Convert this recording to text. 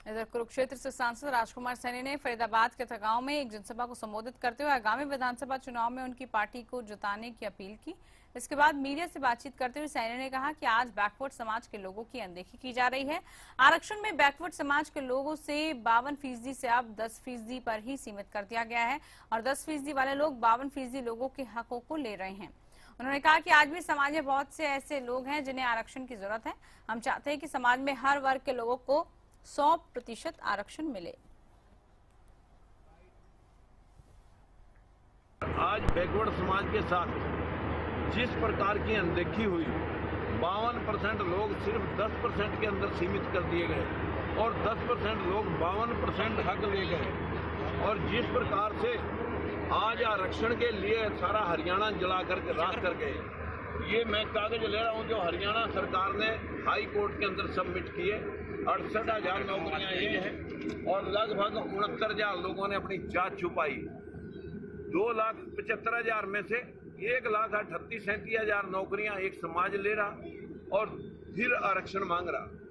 इधर कुरुक्षेत्र से सांसद राजकुमार सैनी ने फरीदाबाद के थगांव में एक जनसभा को संबोधित करते हुए आगामी विधानसभा चुनाव में उनकी पार्टी को जिताने की अपील की। इसके बाद मीडिया से बातचीत करते हुए सैनी ने कहा कि आज बैकवर्ड समाज के लोगों की अनदेखी की जा रही है। आरक्षण में बैकवर्ड समाज के लोगों से 52% से अब 10% पर ही सीमित कर दिया गया है और 10% वाले लोग 52% लोगों के हकों को ले रहे हैं। उन्होंने कहा कि आज भी समाज में बहुत से ऐसे लोग हैं जिन्हें आरक्षण की जरूरत है। हम चाहते हैं कि समाज में हर वर्ग के लोगों को 100% आरक्षण मिले। आज बैकवर्ड समाज के साथ जिस प्रकार की अनदेखी हुई, 52% लोग सिर्फ 10% के अंदर सीमित कर दिए गए और 10% लोग 52% हक ले गए। और जिस प्रकार से आज आरक्षण के लिए सारा हरियाणा जला करके राख कर गए, ये मैं कागज ले रहा हूं जो हरियाणा सरकार ने हाई कोर्ट के अंदर सबमिट किए। 68,000 नौकरियां ये हैं और लगभग 69,000 लोगों ने अपनी जात छुपाई। 2,75,000 में से 1,38,37,000 नौकरियां एक समाज ले रहा और फिर आरक्षण मांग रहा।